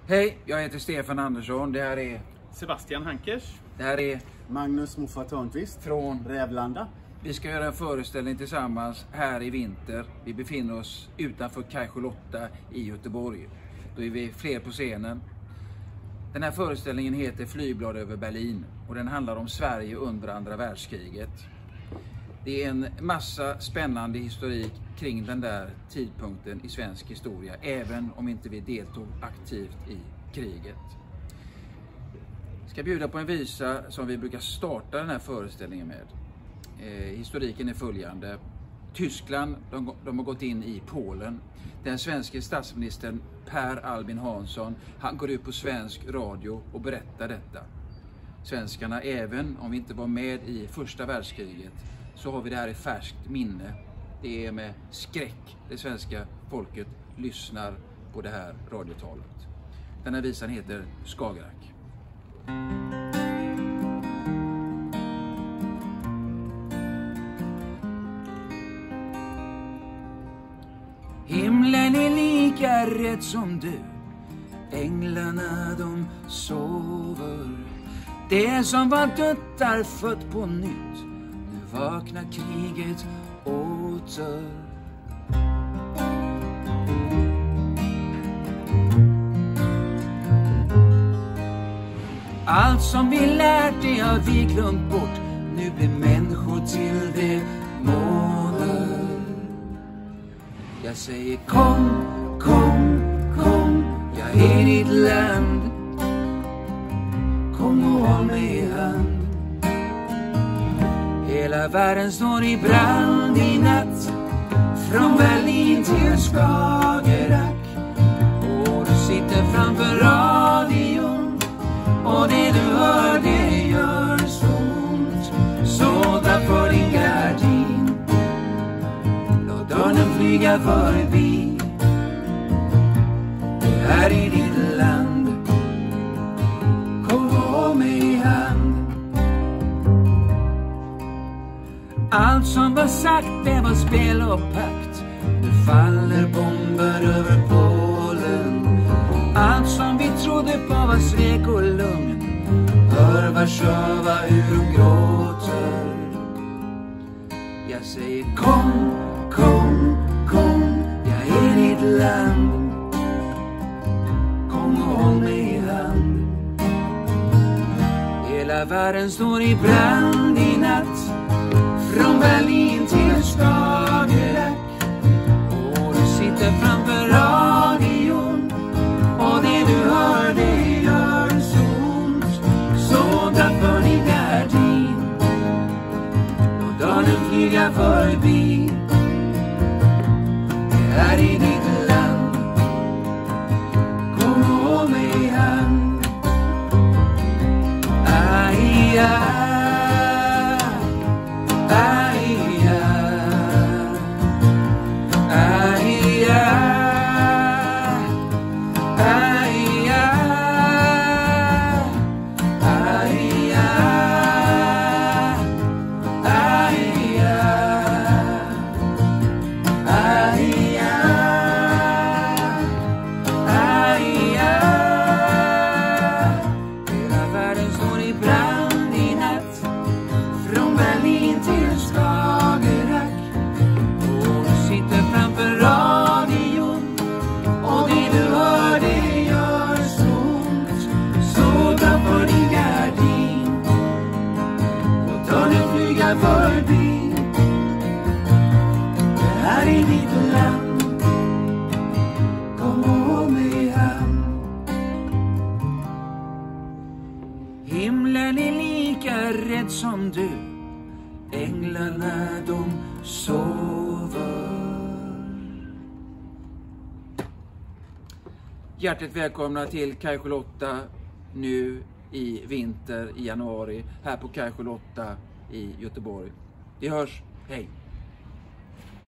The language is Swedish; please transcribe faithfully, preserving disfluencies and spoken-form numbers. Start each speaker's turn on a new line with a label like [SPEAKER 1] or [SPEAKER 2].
[SPEAKER 1] Hej, jag heter Stefan Andersson. Det här är
[SPEAKER 2] Sebastian Hankers.
[SPEAKER 1] Det här är
[SPEAKER 3] Magnus Moffa Törnqvist
[SPEAKER 1] från
[SPEAKER 3] Rävlanda.
[SPEAKER 1] Vi ska göra en föreställning tillsammans här i vinter. Vi befinner oss utanför Kaj Charlotta i Göteborg. Då är vi fler på scenen. Den här föreställningen heter Flygblad över Berlin och den handlar om Sverige under andra världskriget. Det är en massa spännande historik kring den där tidpunkten i svensk historia, även om inte vi deltog aktivt i kriget. Jag ska bjuda på en visa som vi brukar starta den här föreställningen med. Eh, historiken är följande. Tyskland, de, de har gått in i Polen. Den svenska statsministern Per Albin Hansson, han går ut på svensk radio och berättar detta. Svenskarna, även om vi inte var med i första världskriget, så har vi det här i färskt minne. Det är med skräck det svenska folket lyssnar på det här radiotalet. Den här visan heter Skagerrak. Himlen är lika rätt som du. Änglarna de sover. Det som var dött är fött på nytt. Nu vaknar kriget åter. Allt som vi lärt det har vi glömt bort. Nu blir människor till demoner. Jag säger kom, kom, kom. Jag är ditt land. Kom och håll mig i hand. Hela världen står i brand i natt. Från Berlin till Skagerrak. Och du sitter framför radion. Och det du hör det gör så ont. Så därför din gardin. Låt dörren flyga förbi. Det här är ditt land. Kom och håll mig i hand. Allt som var sagt det var spel och pakt. Nu faller bomber över Polen. Allt som vi trodde på var svek och lugn. Hör Warszawa hur de gråter. Jag säger kom, kom, kom. Jag är ditt land. Kom och håll mig i hand. Hela världen står i brand i natt. Från Berlin till Skagerrak. Och du sitter framför radion. Och det du hör det gör så ont. Så därför din gardin. Låt dörren flyga förbi. Det här är ditt land. Kom och håll mig i hand. Aj, aj. Förbi. Det här är ditt land. Kom och håll mig i hand. Himlen är lika rädd som du. Änglarna de sover. Hjärtligt välkomna till Kaj Charlotta nu i vinter i januari här på Kaj Charlotta i Göteborg. Vi hörs, hej!